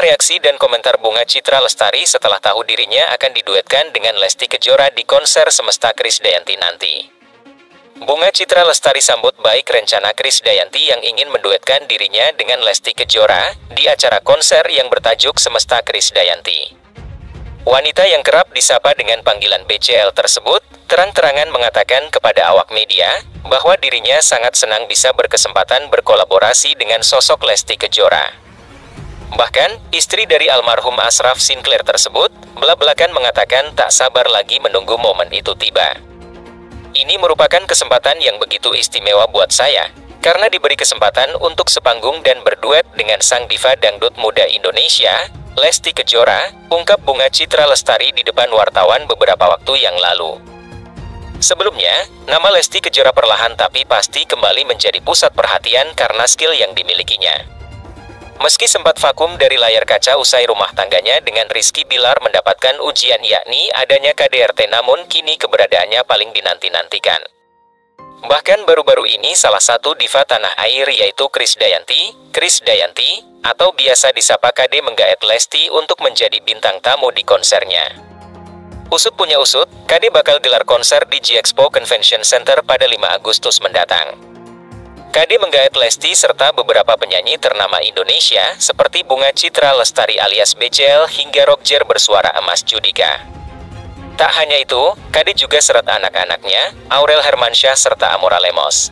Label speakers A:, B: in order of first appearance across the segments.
A: reaksi dan komentar Bunga Citra Lestari setelah tahu dirinya akan diduetkan dengan Lesti Kejora di konser Semesta Krisdayanti nanti. Bunga Citra Lestari sambut baik rencana Krisdayanti yang ingin menduetkan dirinya dengan Lesti Kejora di acara konser yang bertajuk Semesta Krisdayanti. Wanita yang kerap disapa dengan panggilan BCL tersebut terang-terangan mengatakan kepada awak media bahwa dirinya sangat senang bisa berkesempatan berkolaborasi dengan sosok Lesti Kejora. Bahkan, istri dari almarhum Ashraf Sinclair tersebut belak-belakan mengatakan tak sabar lagi menunggu momen itu tiba. Ini merupakan kesempatan yang begitu istimewa buat saya, karena diberi kesempatan untuk sepanggung dan berduet dengan sang diva dangdut muda Indonesia, Lesti Kejora, ungkap Bunga Citra Lestari di depan wartawan beberapa waktu yang lalu. Sebelumnya, nama Lesti Kejora perlahan tapi pasti kembali menjadi pusat perhatian karena skill yang dimilikinya. Meski sempat vakum dari layar kaca usai rumah tangganya dengan Rizky Bilar mendapatkan ujian yakni adanya KDRT, namun kini keberadaannya paling dinanti-nantikan. Bahkan baru-baru ini salah satu diva tanah air yaitu Krisdayanti atau biasa disapa KD menggaet Lesti untuk menjadi bintang tamu di konsernya. Usut punya usut, KD bakal gelar konser di G-Expo Convention Center pada 5 Agustus mendatang. KD menggaet Lesti serta beberapa penyanyi ternama Indonesia seperti Bunga Citra Lestari alias BCL hingga Roger bersuara emas Judika. Tak hanya itu, KD juga seret anak-anaknya, Aurel Hermansyah serta Amora Lemos.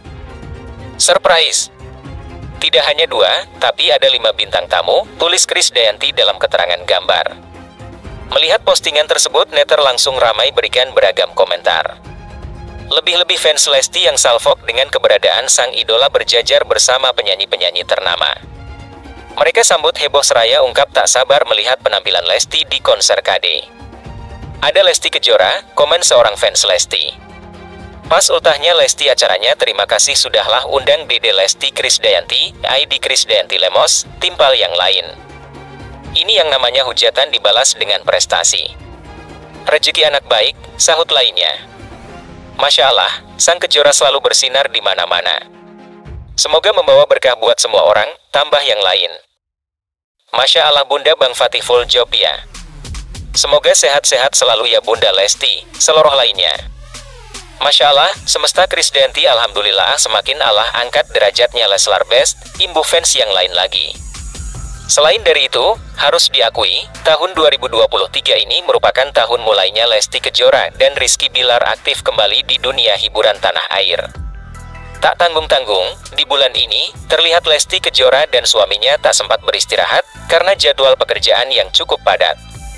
A: Surprise! Tidak hanya 2, tapi ada 5 bintang tamu, tulis Krisdayanti dalam keterangan gambar. Melihat postingan tersebut, netter langsung ramai berikan beragam komentar. Lebih-lebih fans Lesti yang salfok dengan keberadaan sang idola berjajar bersama penyanyi-penyanyi ternama. Mereka sambut heboh seraya ungkap tak sabar melihat penampilan Lesti di konser KD. Ada Lesti Kejora, komen seorang fans Lesti. Pas ultahnya Lesti acaranya terima kasih sudahlah undang Dede Lesti Krisdayanti, ID Krisdayanti Lemos, timpal yang lain. Ini yang namanya hujatan dibalas dengan prestasi. Rezeki anak baik, sahut lainnya. Masya Allah, sang Kejora selalu bersinar di mana-mana. Semoga membawa berkah buat semua orang, tambah yang lain. Masya Allah Bunda Bang Fatih full job ya. Semoga sehat-sehat selalu ya Bunda Lesti, seluruh lainnya. Masya Allah, Semesta Krisdayanti alhamdulillah semakin Allah angkat derajatnya Leslar Best, imbu fans yang lain lagi. Selain dari itu, harus diakui, tahun 2023 ini merupakan tahun mulainya Lesti Kejora dan Rizky Bilar aktif kembali di dunia hiburan tanah air. Tak tanggung-tanggung, di bulan ini, terlihat Lesti Kejora dan suaminya tak sempat beristirahat karena jadwal pekerjaan yang cukup padat.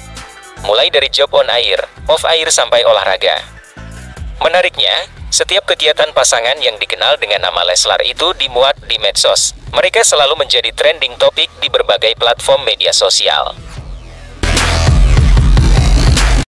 A: Mulai dari job on air, off air sampai olahraga. Menariknya, setiap kegiatan pasangan yang dikenal dengan nama Leslar itu dimuat di medsos. Mereka selalu menjadi trending topik di berbagai platform media sosial.